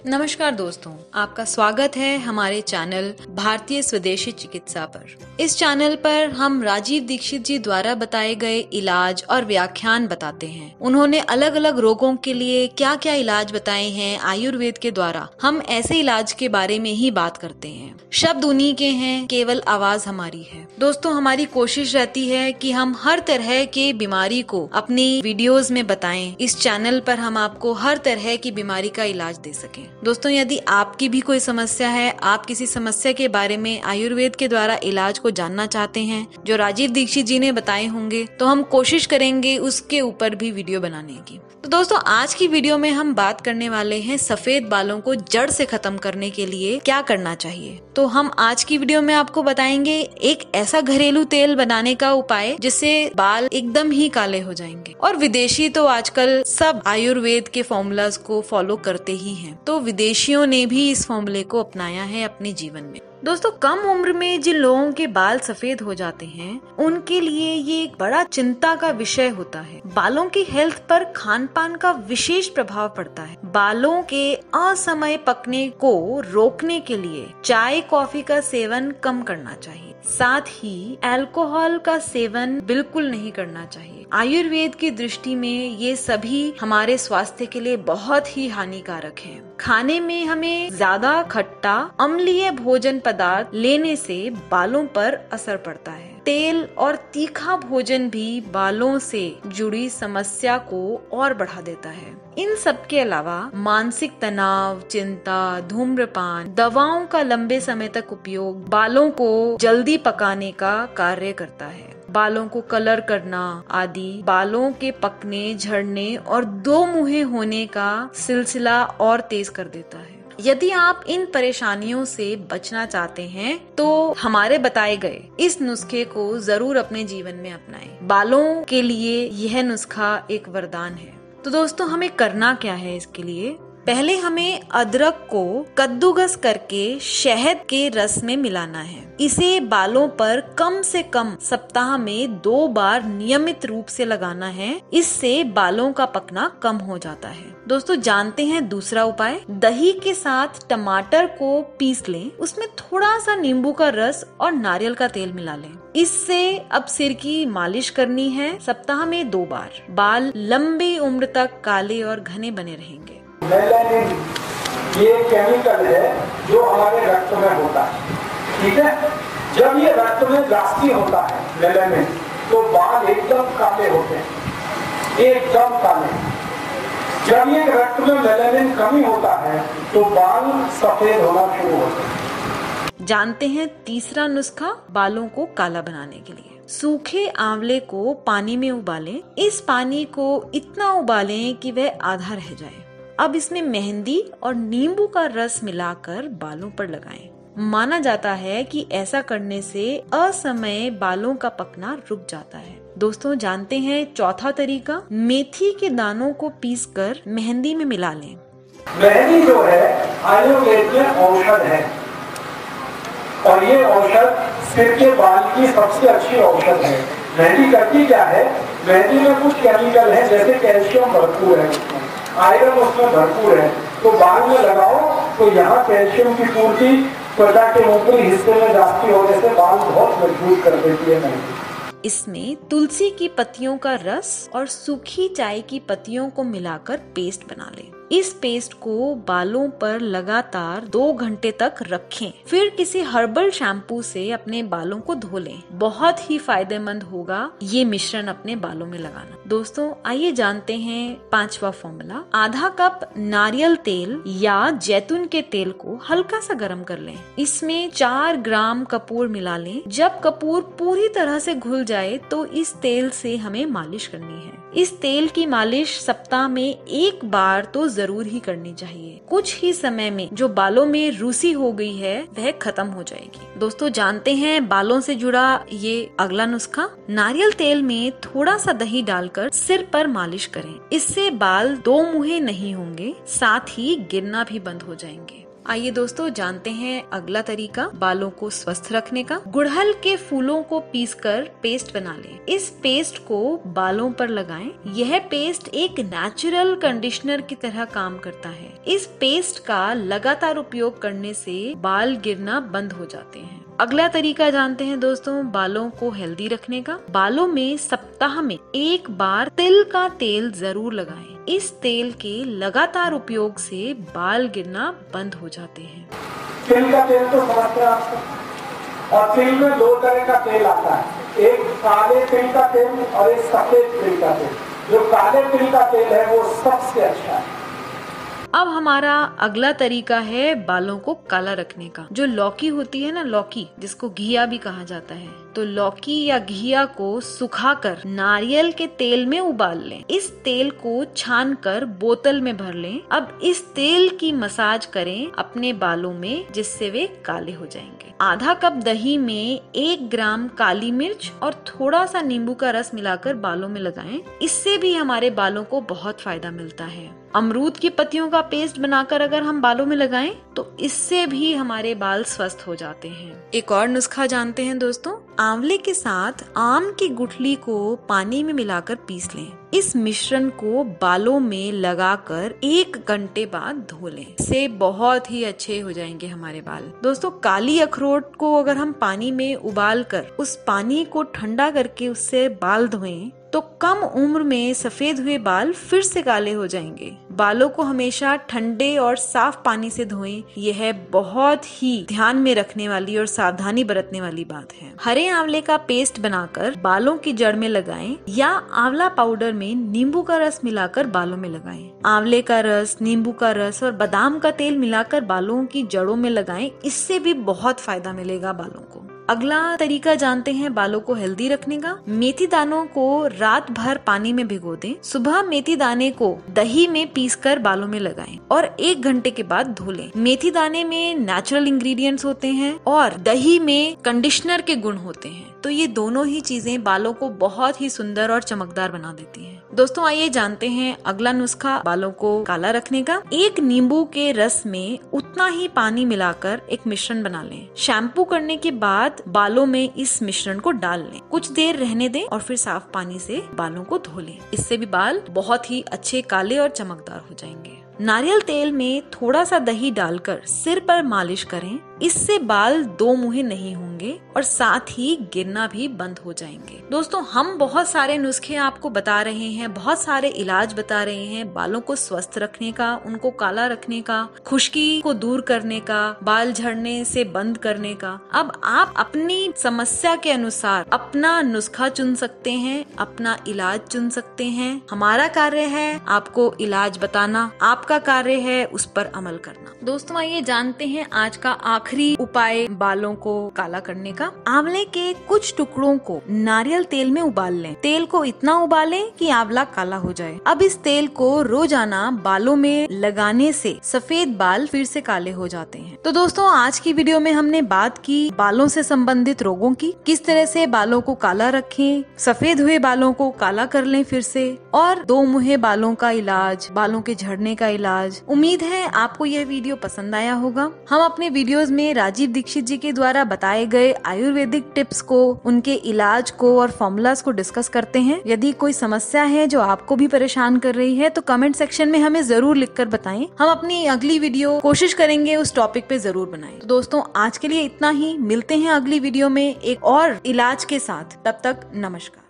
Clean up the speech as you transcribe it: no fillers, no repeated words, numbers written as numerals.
नमस्कार दोस्तों, आपका स्वागत है हमारे चैनल भारतीय स्वदेशी चिकित्सा पर। इस चैनल पर हम राजीव दीक्षित जी द्वारा बताए गए इलाज और व्याख्यान बताते हैं। उन्होंने अलग अलग रोगों के लिए क्या क्या इलाज बताए हैं आयुर्वेद के द्वारा, हम ऐसे इलाज के बारे में ही बात करते हैं। शब्द उन्हीं के हैं, केवल आवाज हमारी है। दोस्तों, हमारी कोशिश रहती है कि हम हर तरह के बीमारी को अपनी वीडियोस में बताएं। इस चैनल पर हम आपको हर तरह की बीमारी का इलाज दे सकें। दोस्तों, यदि आपकी भी कोई समस्या है, आप किसी समस्या के बारे में आयुर्वेद के द्वारा इलाज को जानना चाहते हैं जो राजीव दीक्षित जी ने बताए होंगे, तो हम कोशिश करेंगे उसके ऊपर भी वीडियो बनाने की। तो दोस्तों, आज की वीडियो में हम बात करने वाले हैं सफेद बालों को जड़ से खत्म करने के लिए क्या करना चाहिए। तो हम आज की वीडियो में आपको बताएंगे एक ऐसा घरेलू तेल बनाने का उपाय जिससे बाल एकदम ही काले हो जाएंगे। और विदेशी तो आजकल सब आयुर्वेद के फॉर्मूलाज को फॉलो करते ही हैं, तो विदेशियों ने भी इस फॉर्मूले को अपनाया है अपने जीवन में। दोस्तों, कम उम्र में जिन लोगों के बाल सफेद हो जाते हैं उनके लिए ये एक बड़ा चिंता का विषय होता है। बालों की हेल्थ पर खान पान का विशेष प्रभाव पड़ता है। बालों के असमय पकने को रोकने के लिए चाय कॉफी का सेवन कम करना चाहिए। साथ ही अल्कोहल का सेवन बिल्कुल नहीं करना चाहिए। आयुर्वेद की दृष्टि में ये सभी हमारे स्वास्थ्य के लिए बहुत ही हानिकारक है। खाने में हमें ज्यादा खट्टा अम्लीय भोजन पदार्थ लेने से बालों पर असर पड़ता है। तेल और तीखा भोजन भी बालों से जुड़ी समस्या को और बढ़ा देता है। इन सब के अलावा मानसिक तनाव, चिंता, धूम्रपान, दवाओं का लंबे समय तक उपयोग बालों को जल्दी पकाने का कार्य करता है। बालों को कलर करना आदि बालों के पकने, झड़ने और दो मुहे होने का सिलसिला और तेज कर देता है। यदि आप इन परेशानियों से बचना चाहते हैं तो हमारे बताए गए इस नुस्खे को जरूर अपने जीवन में अपनाएं। बालों के लिए यह नुस्खा एक वरदान है। तो दोस्तों, हमें करना क्या है इसके लिए? पहले हमें अदरक को कद्दूकस करके शहद के रस में मिलाना है। इसे बालों पर कम से कम सप्ताह में 2 बार नियमित रूप से लगाना है। इससे बालों का पकना कम हो जाता है। दोस्तों, जानते हैं दूसरा उपाय? दही के साथ टमाटर को पीस लें, उसमें थोड़ा सा नींबू का रस और नारियल का तेल मिला लें। इससे अब सिर की मालिश करनी है सप्ताह में 2 बार। बाल लंबी उम्र तक काले और घने बने रहेंगे। मेलानिन ये केमिकल है जो हमारे रक्त में होता है, ठीक है। जब ये रक्त में जास्ती होता है मेलानिन, तो बाल एकदम काले होते हैं, एकदम काले। जब ये रक्त में मेलानिन कमी होता है तो बाल सफेद होना शुरू होते हैं। जानते हैं तीसरा नुस्खा बालों को काला बनाने के लिए? सूखे आंवले को पानी में उबालें। इस पानी को इतना उबालें कि वह आधा रह जाए। अब इसमें मेहंदी और नींबू का रस मिलाकर बालों पर लगाएं। माना जाता है कि ऐसा करने से असमय बालों का पकना रुक जाता है। दोस्तों, जानते हैं चौथा तरीका? मेथी के दानों को पीसकर मेहंदी में मिला लें। मेहंदी जो है आयुर्वेद में औषध है और ये औषध सिर के बाल की सबसे अच्छी औषध है। मेहंदी करती क्या है? मेहंदी में कुछ केमिकल है, जैसे कैल्शियम भरपूर है, आयरन उसमें भरपूर है। तो बाल में लगाओ तो यहाँ कैल्शियम की पूर्ति त्वचा के ऊपरी हिस्से में जाती होने से बाल बहुत मजबूत कर देती है मेहंदी। इसमें तुलसी की पत्तियों का रस और सूखी चाय की पत्तियों को मिलाकर पेस्ट बना लें। इस पेस्ट को बालों पर लगातार 2 घंटे तक रखें। फिर किसी हर्बल शैम्पू से अपने बालों को धो लें। बहुत ही फायदेमंद होगा ये मिश्रण अपने बालों में लगाना। दोस्तों, आइए जानते हैं 5वां फॉर्मूला। आधा कप नारियल तेल या जैतून के तेल को हल्का सा गर्म कर लें। इसमें 4 ग्राम कपूर मिला लें। जब कपूर पूरी तरह से घुल जाए तो इस तेल से हमें मालिश करनी है। इस तेल की मालिश सप्ताह में 1 बार तो जरूर ही करनी चाहिए। कुछ ही समय में जो बालों में रूसी हो गई है वह खत्म हो जाएगी। दोस्तों, जानते हैं बालों से जुड़ा ये अगला नुस्खा? नारियल तेल में थोड़ा सा दही डालकर सिर पर मालिश करें। इससे बाल 2 मुहे नहीं होंगे, साथ ही गिरना भी बंद हो जाएंगे। आइए दोस्तों जानते हैं अगला तरीका बालों को स्वस्थ रखने का। गुड़हल के फूलों को पीसकर पेस्ट बना लें। इस पेस्ट को बालों पर लगाएं। यह पेस्ट एक नेचुरल कंडीशनर की तरह काम करता है। इस पेस्ट का लगातार उपयोग करने से बाल गिरना बंद हो जाते हैं। अगला तरीका जानते हैं दोस्तों बालों को हेल्दी रखने का। बालों में सप्ताह में एक बार तिल का तेल जरूर लगाएं। इस तेल के लगातार उपयोग से बाल गिरना बंद हो जाते हैं। तिल का तेल तो समझते हैं आप, और तिल में दो तरह का तेल आता है, एक काले तिल का तेल और एक सफेद तिल का तेल। जो काले तिल का तेल है वो सबसे अच्छा है। अब हमारा अगला तरीका है बालों को काला रखने का। जो लौकी होती है ना, लौकी जिसको घिया भी कहा जाता है, तो लौकी या घिया को सुखाकर नारियल के तेल में उबाल लें। इस तेल को छानकर बोतल में भर लें। अब इस तेल की मसाज करें अपने बालों में, जिससे वे काले हो जाएंगे। आधा कप दही में 1 ग्राम काली मिर्च और थोड़ा सा नींबू का रस मिलाकर बालों में लगाएं। इससे भी हमारे बालों को बहुत फायदा मिलता है। अमरूद की पत्तियों का पेस्ट बनाकर अगर हम बालों में लगाएं तो इससे भी हमारे बाल स्वस्थ हो जाते हैं। एक और नुस्खा जानते हैं दोस्तों, आंवले के साथ आम की गुठली को पानी में मिलाकर पीस लें। इस मिश्रण को बालों में लगाकर 1 घंटे बाद धो लें। इससे बहुत ही अच्छे हो जाएंगे हमारे बाल। दोस्तों काली अखरोट को अगर हम पानी में उबालकर उस पानी को ठंडा करके उससे बाल धोएं तो कम उम्र में सफेद हुए बाल फिर से काले हो जाएंगे। बालों को हमेशा ठंडे और साफ पानी से धोएं। यह बहुत ही ध्यान में रखने वाली और सावधानी बरतने वाली बात है। हरे आंवले का पेस्ट बनाकर बालों की जड़ में लगाएं या आंवला पाउडर में नींबू का रस मिलाकर बालों में लगाएं। आंवले का रस, नींबू का रस और बादाम का तेल मिलाकर बालों की जड़ों में लगाएं। इससे भी बहुत फायदा मिलेगा बालों को। अगला तरीका जानते हैं बालों को हेल्दी रखने का। मेथी दानों को रात भर पानी में भिगो दें। सुबह मेथी दाने को दही में पीसकर बालों में लगाएं और 1 घंटे के बाद धो लें। मेथी दाने में नेचुरल इंग्रेडिएंट्स होते हैं और दही में कंडीशनर के गुण होते हैं, तो ये दोनों ही चीजें बालों को बहुत ही सुंदर और चमकदार बना देती हैं। दोस्तों आइए जानते हैं अगला नुस्खा बालों को काला रखने का। 1 नींबू के रस में उतना ही पानी मिलाकर एक मिश्रण बना लें। शैम्पू करने के बाद बालों में इस मिश्रण को डाल लें। कुछ देर रहने दें और फिर साफ पानी से बालों को धो लें। इससे भी बाल बहुत ही अच्छे काले और चमकदार हो जाएंगे। नारियल तेल में थोड़ा सा दही डालकर सिर पर मालिश करें। इससे बाल दो मुहे नहीं होंगे और साथ ही गिरना भी बंद हो जाएंगे। दोस्तों हम बहुत सारे नुस्खे आपको बता रहे हैं, बहुत सारे इलाज बता रहे हैं बालों को स्वस्थ रखने का, उनको काला रखने का, खुश्की को दूर करने का, बाल झड़ने से बंद करने का। अब आप अपनी समस्या के अनुसार अपना नुस्खा चुन सकते हैं, अपना इलाज चुन सकते हैं। हमारा कार्य है आपको इलाज बताना, आपका कार्य है उस पर अमल करना। दोस्तों आइए जानते हैं आज का आखिरी उपाय बालों को काला करने का। आंवले के कुछ टुकड़ों को नारियल तेल में उबाल लें। तेल को इतना उबालें कि आंवला काला हो जाए। अब इस तेल को रोजाना बालों में लगाने से सफेद बाल फिर से काले हो जाते हैं। तो दोस्तों आज की वीडियो में हमने बात की बालों से संबंधित रोगों की, किस तरह से बालों को काला रखें, सफेद हुए बालों को काला कर लें फिर से, और दो मुहे बालों का इलाज, बालों के झड़ने का इलाज। उम्मीद है आपको यह वीडियो पसंद आया होगा। हम अपने वीडियोस में राजीव दीक्षित जी के द्वारा बताए गए आयुर्वेदिक टिप्स को, उनके इलाज को और फॉर्मूलाज को डिस्कस करते हैं। यदि कोई समस्या है जो आपको भी परेशान कर रही है तो कमेंट सेक्शन में हमें जरूर लिखकर बताएं। हम अपनी अगली वीडियो कोशिश करेंगे उस टॉपिक पे जरूर बनाएं। तो दोस्तों आज के लिए इतना ही, मिलते हैं अगली वीडियो में एक और इलाज के साथ। तब तक नमस्कार।